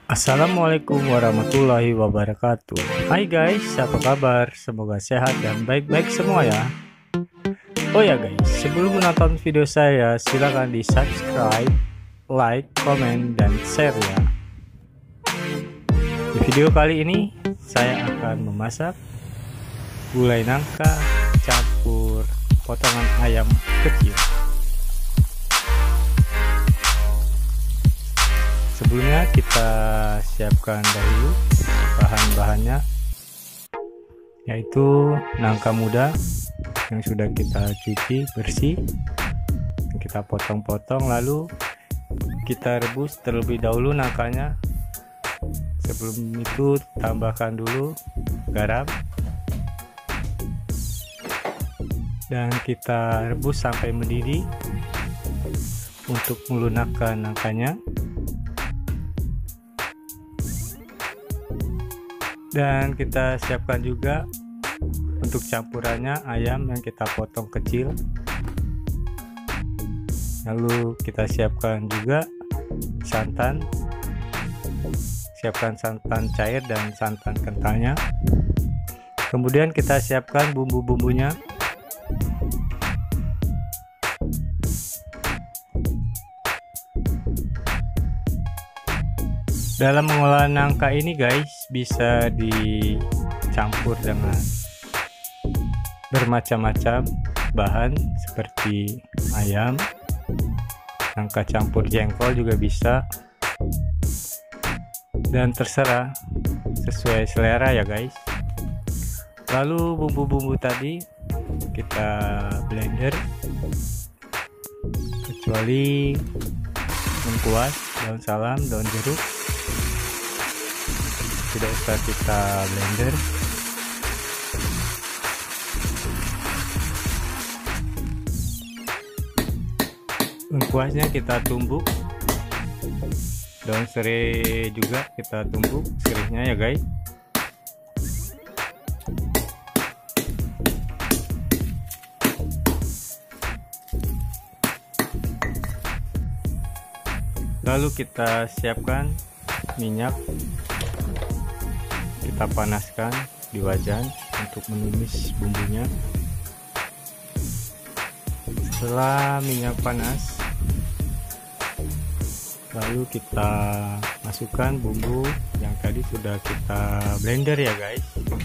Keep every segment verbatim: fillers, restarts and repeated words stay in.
Assalamualaikum warahmatullahi wabarakatuh. Hai guys, apa kabar? Semoga sehat dan baik-baik semua ya. Oh ya guys, sebelum menonton video saya, silahkan di subscribe, like, komen, dan share ya. Di video kali ini, saya akan memasak gulai nangka campur potongan ayam kecil. Sebelumnya kita siapkan dahulu bahan-bahannya, yaitu nangka muda yang sudah kita cuci bersih, kita potong-potong, lalu kita rebus terlebih dahulu nangkanya. Sebelum itu tambahkan dulu garam dan kita rebus sampai mendidih untuk melunakkan nangkanya. Dan kita siapkan juga untuk campurannya ayam yang kita potong kecil. Lalu kita siapkan juga santan. Siapkan santan cair dan santan kentalnya. Kemudian kita siapkan bumbu-bumbunya. Dalam mengolah nangka ini guys, bisa dicampur dengan bermacam-macam bahan seperti ayam, nangka campur jengkol juga bisa, dan terserah sesuai selera ya guys. Lalu bumbu-bumbu tadi kita blender, kecuali lengkuas, daun salam, daun jeruk tidak usah kita blender. Lengkuasnya kita tumbuk, daun serai juga kita tumbuk serihnya ya guys. Lalu kita siapkan minyak, kita panaskan di wajan untuk menumis bumbunya. Setelah minyak panas, lalu kita masukkan bumbu yang tadi sudah kita blender ya guys.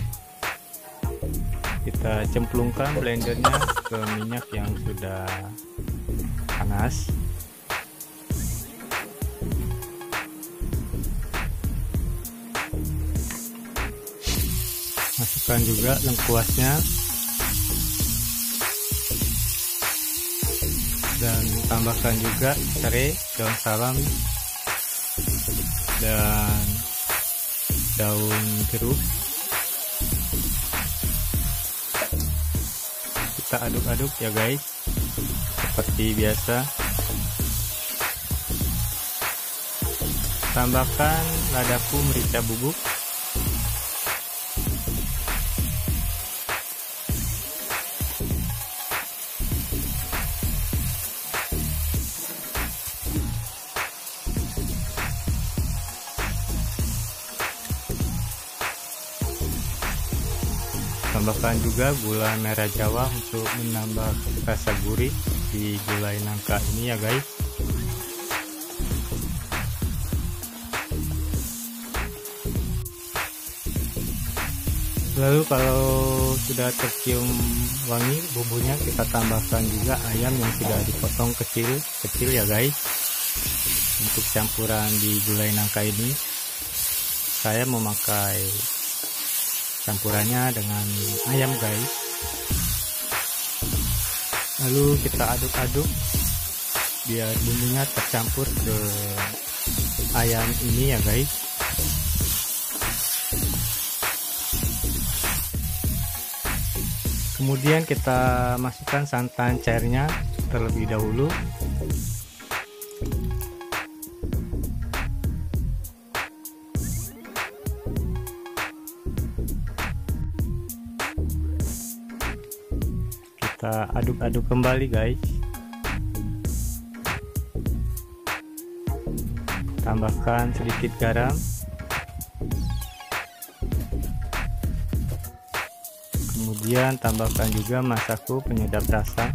Kita cemplungkan blendernya ke minyak yang sudah panas. Masukkan juga lengkuasnya dan tambahkan juga serai, daun salam, dan daun jeruk. Kita aduk-aduk ya guys, seperti biasa. Tambahkan ladaku merica bubuk, tambahkan juga gula merah jawa untuk menambah rasa gurih di gulai nangka ini ya guys. Lalu kalau sudah tercium wangi bumbunya, kita tambahkan juga ayam yang sudah dipotong kecil-kecil ya guys. Untuk campuran di gulai nangka ini saya memakai campurannya dengan ayam guys. Lalu kita aduk-aduk biar bumbunya tercampur ke ayam ini ya guys. Kemudian kita masukkan santan cairnya terlebih dahulu. Kita aduk-aduk kembali guys. tambahkan sedikit garam, kemudian tambahkan juga masaku penyedap rasa.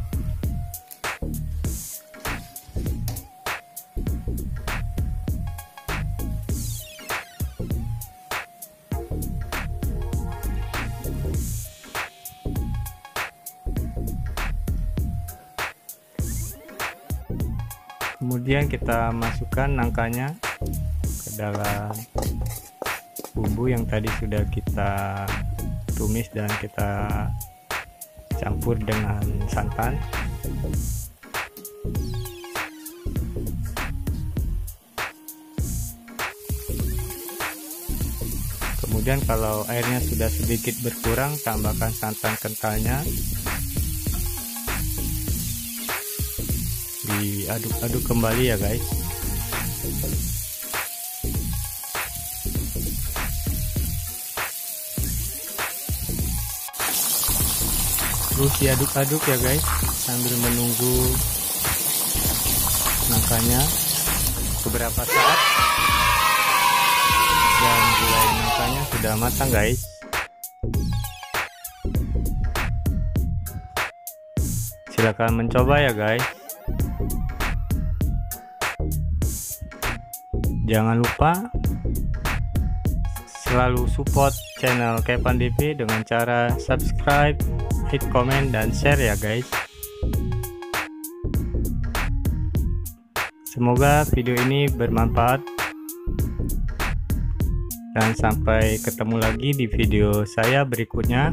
Kemudian kita masukkan nangkanya ke dalam bumbu yang tadi sudah kita tumis dan kita campur dengan santan. Kemudian kalau airnya sudah sedikit berkurang, tambahkan santan kentalnya. Diaduk-aduk kembali ya guys. Terus diaduk-aduk ya guys, sambil menunggu nangkanya beberapa saat, dan gulai nangkanya sudah matang guys. Silakan mencoba ya guys. Jangan lupa selalu support channel Kepan D P dengan cara subscribe, hit komen, dan share ya guys. Semoga video ini bermanfaat, dan sampai ketemu lagi di video saya berikutnya.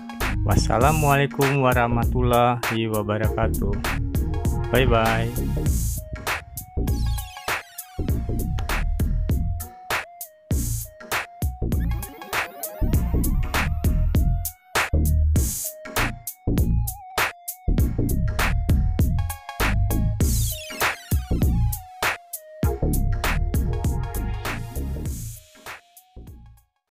Wassalamualaikum warahmatullahi wabarakatuh. Bye bye.